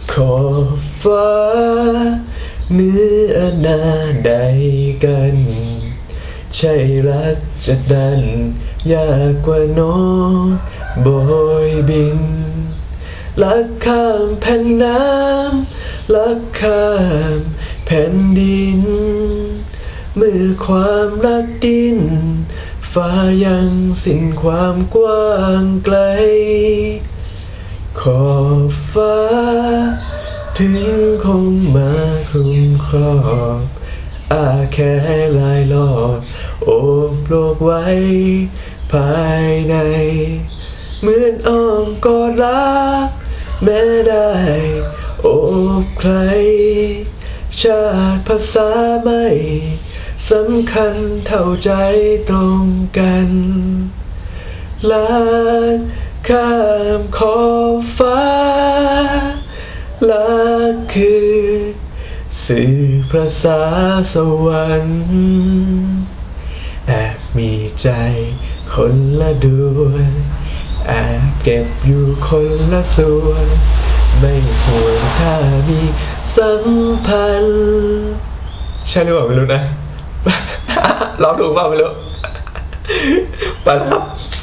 ขอบฟ้าเนื้อหน้าใดกันใช่รักจะดันยากกว่าน้องโบยบินลักข้ามแผ่นน้ำลักข้ามแผ่นดินเมื่อความรักดิ้นฟ้ายังสิ้นความกว้างไกลขอบฟ้าถึงคงมาคลุมครอบอาแค่ลายลอดโอบโลกไว้ภายในเหมือนอ้อมกอดรักแม้ได้โอบใครชาติภาษาไม่สำคัญเท่าใจตรงกันลักข้ามขอบฟ้าลักคือสื่อภาษาสวรรค์แอบมีใจคนละดวงแอบเก็บอยู่คนละส่วนไม่ห่วงถ้ามีสัมพันธ์ใช่หรือเปล่าไม่รู้นะ ร้องถูกเปล่าไม่รู้ไปแล้วครับ